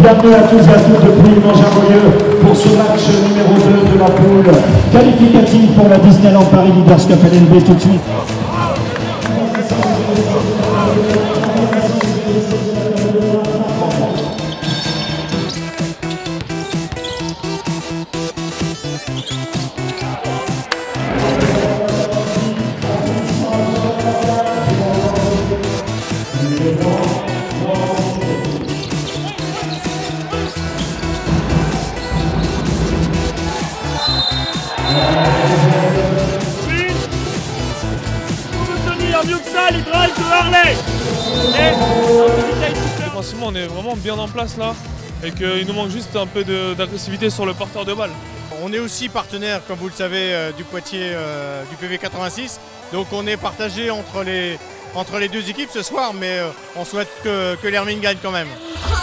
Bienvenue à tous et à toutes depuis Montjarolieu pour ce match numéro 2 de la poule qualificative pour la Disneyland Paris Leaders Cup LNB tout de suite. Mieux que ça, les drives de Harley. Principalement, on est vraiment bien en place là et qu'il nous manque juste un peu d'agressivité sur le porteur de balle. On est aussi partenaire, comme vous le savez, du Poitiers, du PV 86. Donc on est partagé entre les deux équipes ce soir, mais on souhaite que l'Hermine gagne quand même.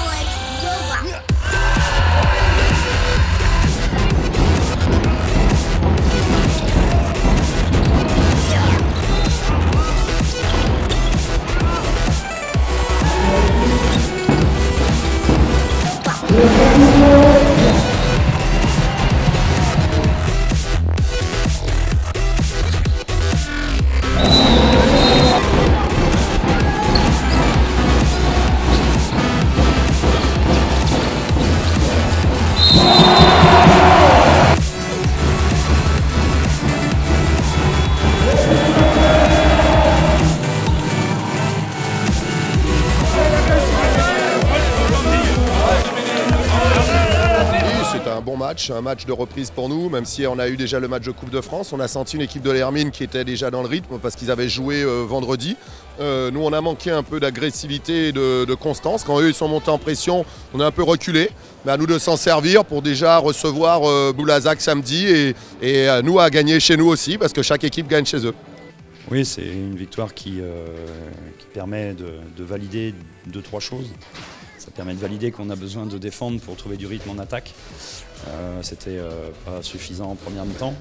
Un match de reprise pour nous, même si on a eu déjà le match de Coupe de France. On a senti une équipe de l'Hermine qui était déjà dans le rythme parce qu'ils avaient joué vendredi. Nous, on a manqué un peu d'agressivité et de constance. Quand eux ils sont montés en pression, on a un peu reculé. Mais à nous de s'en servir pour déjà recevoir Boulazac samedi et nous à gagner chez nous aussi parce que chaque équipe gagne chez eux. Oui, c'est une victoire qui permet de valider 2-3 choses. Ça permet de valider qu'on a besoin de défendre pour trouver du rythme en attaque. C'était pas suffisant en première mi-temps.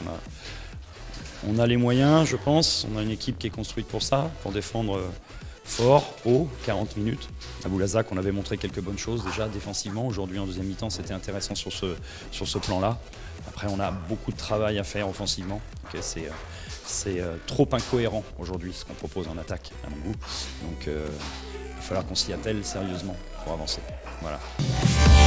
On a les moyens, je pense. On a une équipe qui est construite pour ça, pour défendre fort, haut, 40 minutes. À Boulazac, on avait montré quelques bonnes choses déjà défensivement. Aujourd'hui, en deuxième mi-temps, c'était intéressant sur ce plan-là. Après, on a beaucoup de travail à faire offensivement. Okay, c'est trop incohérent aujourd'hui ce qu'on propose en attaque, à mon goût. Donc, il va falloir qu'on s'y attelle sérieusement pour avancer. Voilà.